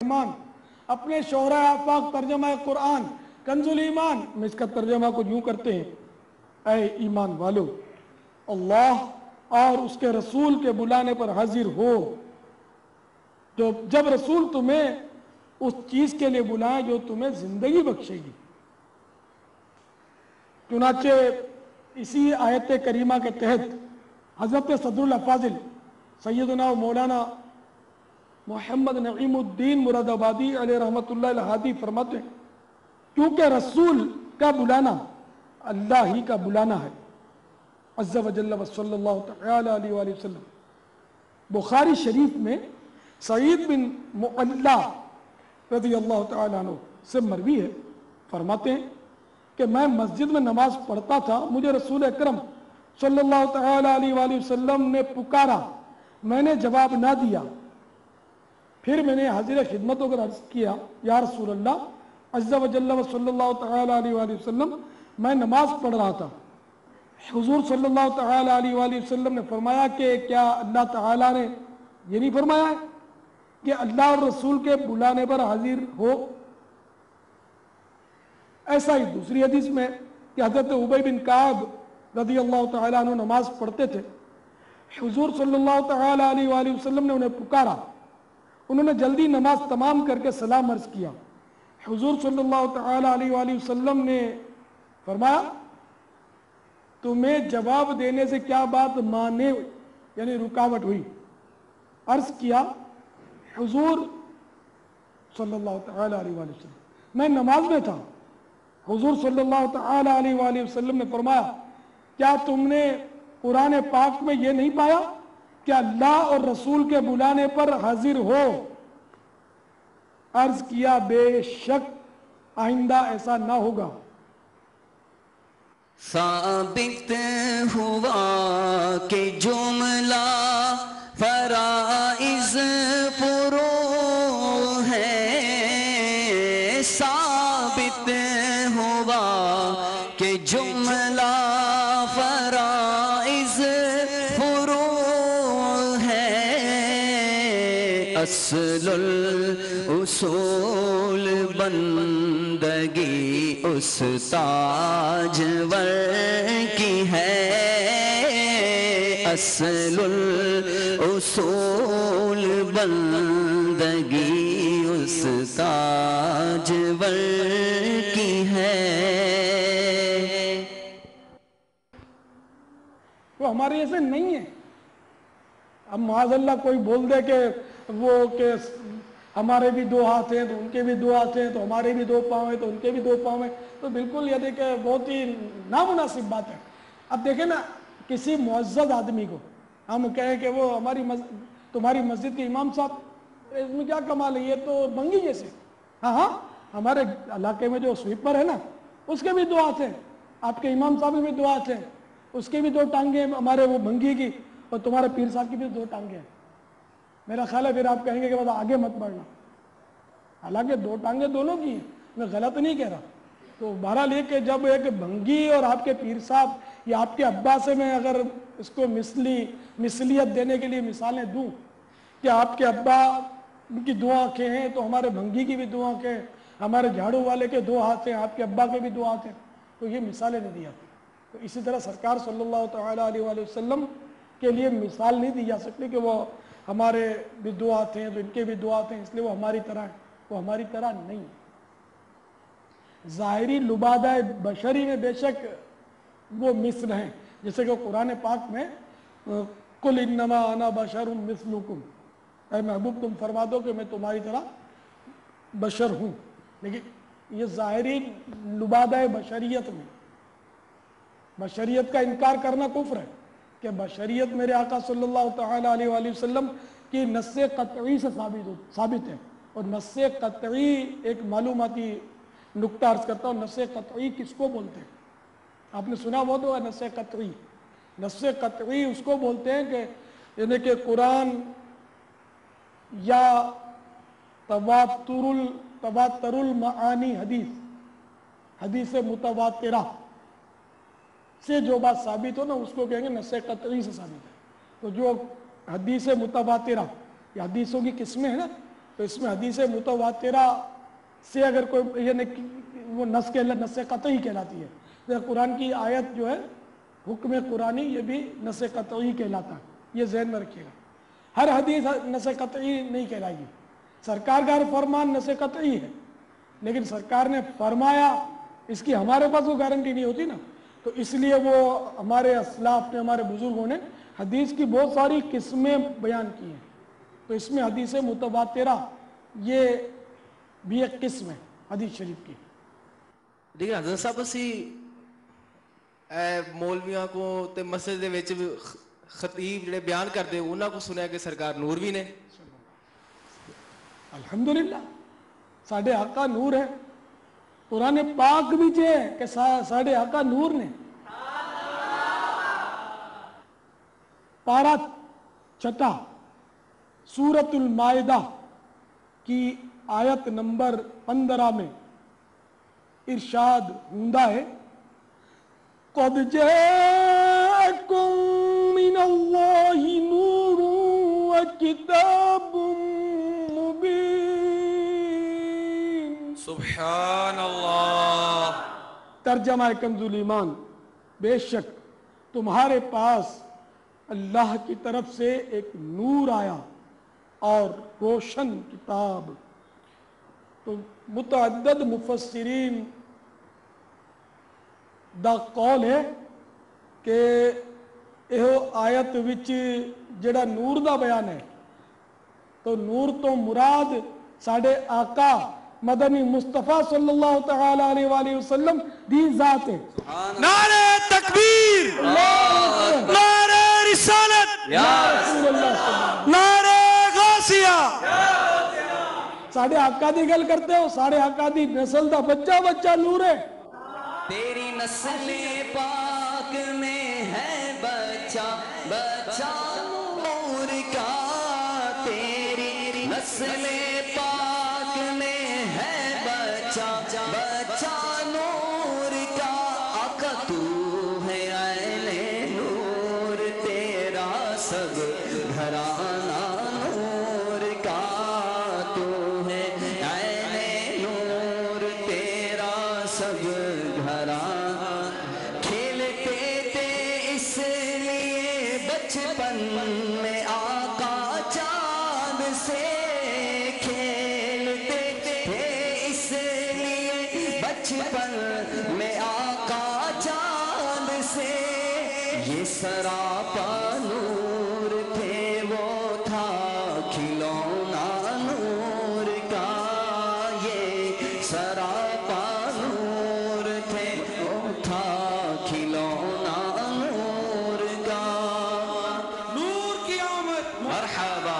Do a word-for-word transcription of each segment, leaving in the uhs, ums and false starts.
ایمان، اپنے شعراء آفاق ترجمہ قرآن کنز الایمان میں اس کا ترجمہ کو یوں کرتے ہیں، اے ایمان والو اللہ اور اس کے رسول کے بلانے پر حاضر ہو، جو جب رسول تمہیں اس چیز کے لیے بلائیں جو تمہیں زندگی بخشے گی۔ چنانچہ اسی آیت کریمہ کے تحت حضرت صدر الافاضل سیدنا و مولانا محمد نعیم الدین مراد آبادی علیہ رحمت اللہ الہادی فرماتے ہیں کیونکہ رسول کا بلانا اللہ ہی کا بلانا ہے عز و جل و صلی اللہ تعالی علیہ وآلہ وسلم۔ بخاری شریف میں سعید بن معلا رضی اللہ تعالی عنہ سے مروی ہے، فرماتے ہیں کہ میں مسجد میں نماز پڑھتا تھا، مجھے رسول اکرم صلی اللہ تعالی علیہ وآلہ وسلم نے پکارا، میں نے جواب نہ دیا، پھر میں نے حاضر خدمت ہو کر عرض کیا یا رسول اللہ عز و جل و صلی اللہ تعالی علیہ وآلہ وسلم میں نماز پڑھ رہا تھا۔ حضور صلی اللہ تعالی علیہ وآلہ وسلم نے فرمایا کہ کیا اللہ تعالیٰ نے یہ نہیں فرمایا ہے کہ اللہ اور رسول کے بلانے پر حاضر ہو؟ ایسا ہی دوسری حدیث میں کہ حضرت ابی بن کعب رضی اللہ تعالیٰ عنہ نماز پڑھتے تھے، حضور صلی اللہ تعالی علیہ وآلہ وسلم نے انہیں پکارا، انہوں نے جلدی نماز تمام کر کے سلام عرض کیا، حضور صلی اللہ تعالی علیہ وآلہ وسلم نے فرمایا تمہیں جواب دینے سے کیا بات مانے یعنی رکاوٹ ہوئی؟ عرض کیا حضور صلی اللہ تعالی علیہ وآلہ وسلم میں نماز میں تھا۔ حضور صلی اللہ تعالی علیہ وآلہ وسلم نے فرمایا کیا تم نے قرآن پاک میں یہ نہیں پایا کہ اللہ اور رسول کے بلانے پر حاضر ہو؟ عرض کیا بے شک آئندہ ایسا نہ ہوگا۔ ثابت ہوا کہ جملہ فرائض پرو ہے، ثابت ہوا کہ جملہ فرائض پرو ہے، اصل الاصول بندگی اس تاجور کی ہے، اصل الاصول بندگی اس تاجور کی ہے۔ وہ ہمارے ایسے نہیں ہے۔ اب معاذ اللہ کوئی بول دے کہ وہ کہ ہمارے بھی دو ہاتھ ہیں تو ان کے بھی دو ہاتھ ہیں، تو ہمارے بھی دو پاؤں ہیں تو ان کے بھی دو پاؤں ہیں، تو بالکل یہ دیکھیں بہت ہی نامناسب بات ہے۔ اب دیکھیں نا کسی معزز آدمی کو ہم کہیں کہ وہ ہماری تمہاری مسجد کے امام صاحب، اس میں کیا کمال ہے، یہ تو بنگی جیسے۔ ہاں ہاں ہمارے علاقے میں جو سویپر ہے نا اس کے بھی دو ہاتھ ہیں، آپ کے امام صاحب میں بھی دو ہاتھ ہیں، اس کے بھی دو ٹانگیں ہیں ہمارے وہ بنگی کی، اور تمہارے پیر صاحب کی بھی دو ٹانگیں ہیں۔ میرا خیال ہے پھر آپ کہیں گے کہ بس آگے مت بڑھنا، حالانکہ دو ٹانگیں دونوں کی ہیں، میں غلط نہیں کہہ رہا۔ تو بہرحال یہ کہ جب ایک بنگی اور آپ کے پیر صاحب یا آپ کے ابا سے میں اگر اس کو مثلی مثلیت دینے کے لیے مثالیں دوں کہ آپ کے ابا کی دو آنکھیں ہیں تو ہمارے بنگی کی بھی دو آنکھیں ہیں، ہمارے جھاڑو والے کے دو ہاتھ ہیں، آپ کے ابا کے بھی دو ہاتھ ہیں، تو یہ مثالیں نہیں دی جاتی۔ تو اسی طرح سرکار صلی اللہ تعالی علیہ وآلہ وسلم کے لیے مثال نہیں دی جا سکتی کہ وہ ہمارے بھی دو ہاتھ ہیں تو ان کے بھی دو ہاتھ ہیں اس لیے وہ ہماری طرح ہیں، وہ ہماری طرح نہیں ہے۔ ظاہری لبادہ بشری میں بے شک وہ مثل ہیں، جیسے کہ قرآن پاک میں قُلْ إِنَّمَا أَنَا بَشَرٌ مِثْلُكُمْ، اے محبوب تم فرما دو کہ میں تمہاری طرح بشر ہوں، لیکن یہ ظاہری لبادہ بشریت میں بشریت کا انکار کرنا کفر ہے کہ بشریت میرے آقا صلی اللہ تعالی علیہ وآلہ وسلم کی نص قطعی سے ثابت ہے، اور نص قطعی ایک معلوماتی نکتہ عرض کرتا ہوں، نص قطعی کس کو بولتے ہیں؟ آپ نے سنا وہ تو ہے نص قطعی۔ نص قطعی اس کو بولتے ہیں کہ یعنی کہ قرآن یا تواتر المعانی حدیث حدیث متواترہ سے جو بات ثابت ہو نا اس کو کہیں گے نص قطعی سے ثابت ہے۔ تو جو حدیث متواترہ یا حدیثوں کی قسمیں ہیں نا तो इसमें हदीस मुतवातिरा से अगर कोई यानी कि वो नस के नस कतई कहलाती है, तो कुरान की आयत जो है हुक्म कुरानी, ये भी नस कतई कहलाता है, ये जहन में रखिएगा। हर हदीस नस कतई नहीं कहलाएगी। सरकार का हर फरमान नस कतई है, लेकिन सरकार ने फरमाया इसकी हमारे पास वो गारंटी नहीं होती ना, तो इसलिए वो हमारे असलाफ ने, हमारे बुजुर्गों ने हदीस की बहुत सारी किस्में बयान की हैं। तो इसमें हदीस मुतवातिरा ये भी एक किस्म है हदीस शरीफ की। लेकिन हज़रत साहब ਅਸੀਂ ਮੌਲਵੀਆਂ ਕੋ ਤੇ ਮਸਜਿਦ ਦੇ ਵਿੱਚ ਖਤੀਬ ਜਿਹੜੇ ਬਿਆਨ ਕਰਦੇ ਉਹਨਾਂ ਕੋ ਸੁਣਿਆ ਕਿ ਸਰਕਾਰ ਨੂਰ ਵੀ ਨੇ। अल्हम्दुलिल्लाह साढ़े आका नूर है, कुरान पाक भी है कि साढ़े आका नूर ने। पारा छठा सूरतुल माइदा की आयत नंबर पंद्रह में इरशाद हुंदा है, क़द जाअकुम मिनल्लाहि नूरुन व किताबुम मुबीन। सुभान अल्लाह। तर्जमा कंजुल ईमान, बेशक तुम्हारे पास अल्लाह की तरफ से एक नूर आया और रोशन किताब। तो मुतअद्दद मुफस्सिरीन दा कौल है कि यह आयत विच जेड़ा नूर दा बयान है, तो नूर तो मुराद साढ़े आका मदनी मुस्तफ़ा सल्लल्लाहु तआला अलैहि वसल्लम दी जात है। नारे तकबीर, नारे रिसालत, नारे गौसिया। साढ़े आका दी गल करते हो, साढ़े आका दी नस्ल दा बच्चा बच्चा नूर है। तेरी नस्ल पाक में है बच्चा बच्चा नूर का, तेरी नस्ल पाक में है बच्चा बच्चा नूर का। आका तू है ऐने नूर, तेरा सब घराना नूर का। तू है ऐने नूर, तेरा सब घराना। खेलते थे इसलिए बचपन में आका चांद से, खेलते थे इसलिए बचपन में आका चांद से। ये सरापा नूर थे, वो था खिलौना नूर का। ये सरापा नूर थे, वो था खिलौना नूर का। नूर की आमद। मरहबा,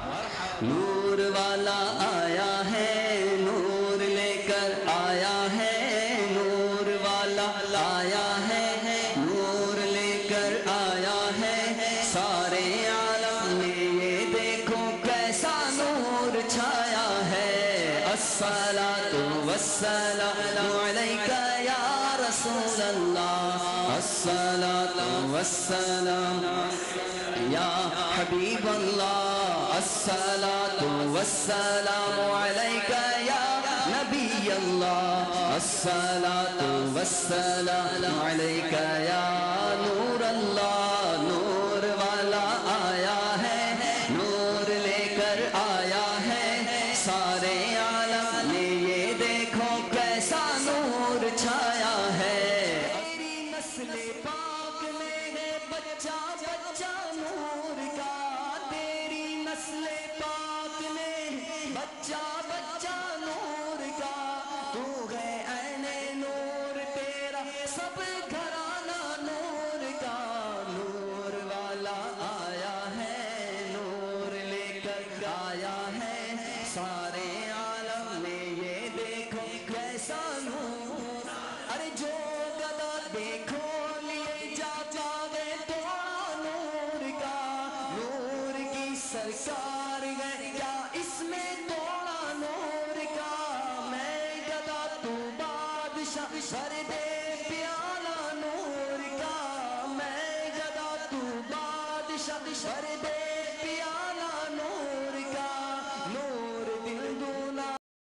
नूर वाला आया है, नूर लेकर आया है, नूर वाला आया है, नूर लेकर आया है। सारे आलम में ये देखो कैसा नूर छाया है। अस्सलातु वस्सलामु अलैका या रसूल अल्लाह, अस्सलातु वस्सलामु या हबीब अल्लाह, अस्सलातु वस्सलामु अलैका या नबी अल्लाह, अस्सलातु वस्सलामु अलैका या नूर अल्लाह। नूर वाला आया है, नूर लेकर आया है, सारे आलम में ये देखो कैसा नूर छाया है। तेरी नस्ल पाक में है बच्चा बच्चा नूर का, तेरी नस्ल पाक में बच्चा बच्चा नूर का। तू है ऐने नूर, तेरा सब घराना नूर का। नूर वाला आया है, नूर लेकर आया है, सारे आलम में ये देखो कैसा नूर। अरे जो गदा देखो लिए जा जागे तोड़ा नूर का। नूर की सरकार है क्या इसमें तोड़ा नूर का। मैं गदा तू बादशाह, सर दे